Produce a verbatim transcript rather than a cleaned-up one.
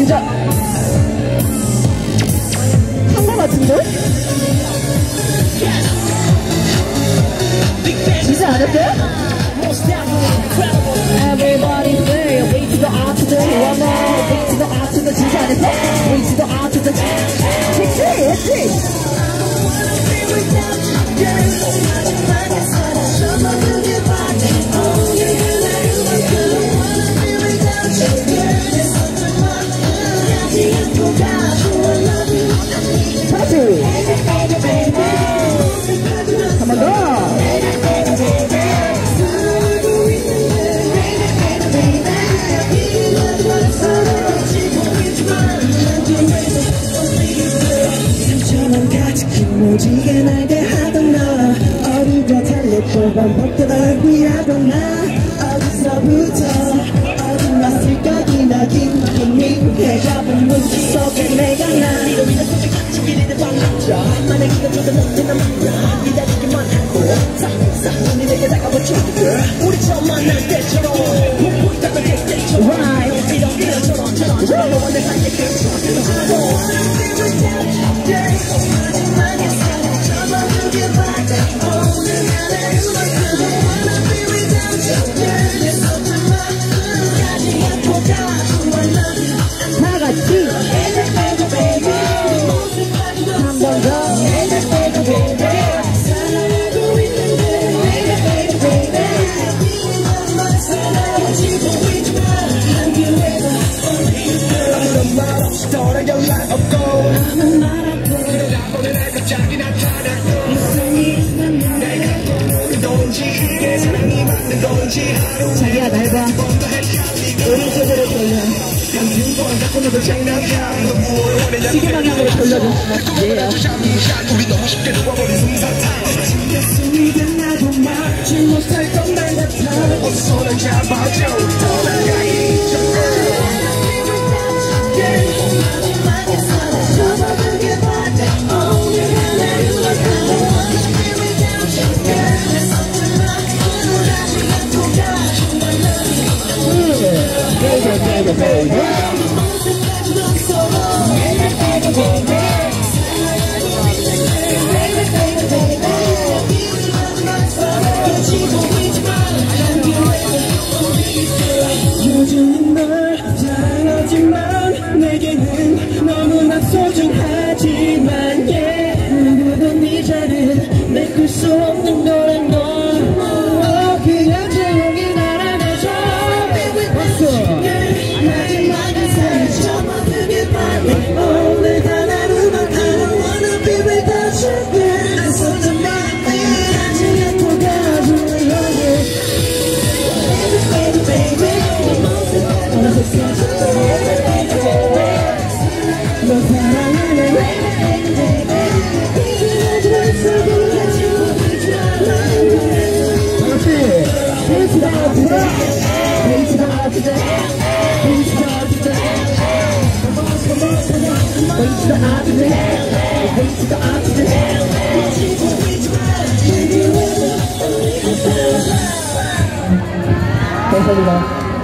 진짜 한 거 같은데? 진짜 안 했대? Everybody say way to the art to the one more way to the art to the 진짜 안 했어? way to the art to the 했지? 했지? 다시 한 번 더. 모지게 날 대하던 너 어리고 달래고 반복되다 귀하던 나 어디서부터 어디 왔을까 기나긴 희미해가 본 눈치 속에 내가 나 니로 인해 속에 같이 길이를 반갑죠 만의 기가 조금 넘치나 만나 기다리기만 하고 싹싹 눈이 내게 다가와줘 우리 처음 만날 때처럼 푹푹 닦아낼 때처럼 이런 이런처럼 저런 저런 너와 내 사이에 그처럼 자기야 날 봐. 오른쪽으로 돌려. 시계 방향으로 돌려줘. 얘야. 우리 너무 쉽게 놓아버린 솜사탕 숨이 끝나고 막지 못할 것만 같아 어서 손을 잡아줘 떠나가기 전에 요즘은 널 잘하지만 내게는 너무나 소중하지만 yeah. 누구도 네 자리를 메꿀 수 없는 너란 너 oh, 그냥 조용히 날아가줘 마지막에 사라져 모두게 바래 오늘 단 하루만 I don't wanna be without you girl I'm so demanding 가지 않고 가줘 baby baby baby 어느새 써줘 너 사랑하네 baby baby 이제 마지막 속으로 가지고 Way to the art today, way to the art today, way to the art today. Come on, come on, come on. Way to the art today, way to the art today. 감사합니다.